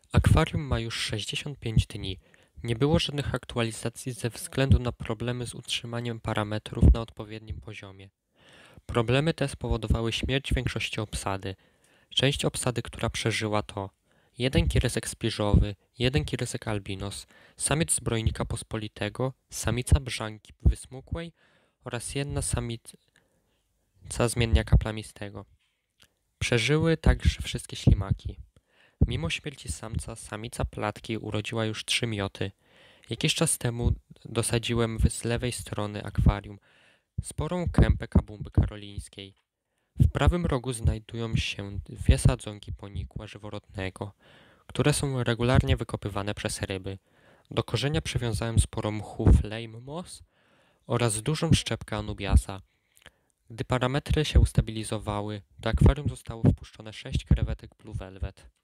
Akwarium ma już 65 dni. Nie było żadnych aktualizacji ze względu na problemy z utrzymaniem parametrów na odpowiednim poziomie. Problemy te spowodowały śmierć większości obsady. Część obsady, która przeżyła, to jeden kirysek spiżowy, jeden kirysek albinos, samiec zbrojnika pospolitego, samica brzanki wysmukłej oraz jedna samica zmienniaka plamistego. Przeżyły także wszystkie ślimaki. Mimo śmierci samca, samica platki urodziła już 3 mioty. Jakiś czas temu dosadziłem z lewej strony akwarium sporą kępę kabumby karolińskiej. W prawym rogu znajdują się 2 sadzonki ponikła żyworodnego, które są regularnie wykopywane przez ryby. Do korzenia przywiązałem sporo mchu flame moss oraz dużą szczepkę anubiasa. Gdy parametry się ustabilizowały, do akwarium zostało wpuszczone 6 krewetek Blue Velvet.